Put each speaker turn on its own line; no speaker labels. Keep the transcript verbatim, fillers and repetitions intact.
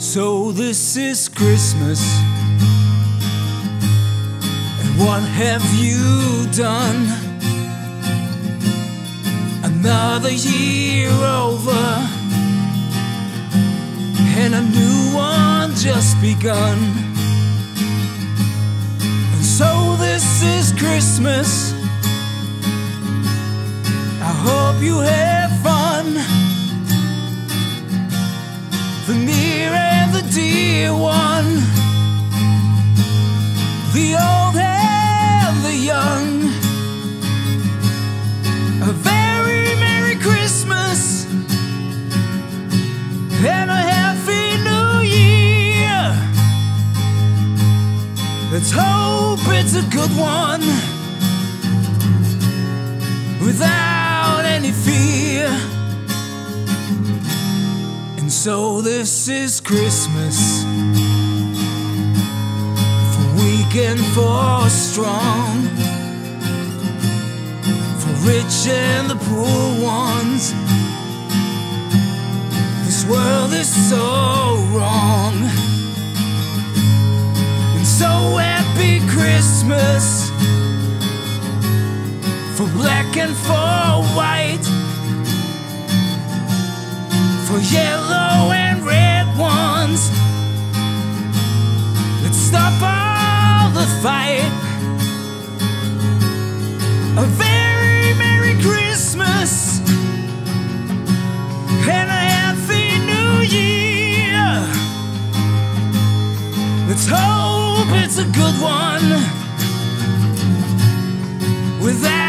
So this is Christmas, and what have you done? Another year over, and a new one just begun. And so this is Christmas, I hope you have fun. The near and the dear one, the old and the young. A very Merry Christmas and a Happy New Year. Let's hope it's a good one without any fear. And so this is Christmas, for weak and for strong, for rich and the poor ones. This world is so wrong. And so happy Christmas, for black and for white, for yellow and red ones. Let's stop all the fight. A very Merry Christmas and a Happy New Year. Let's hope it's a good one without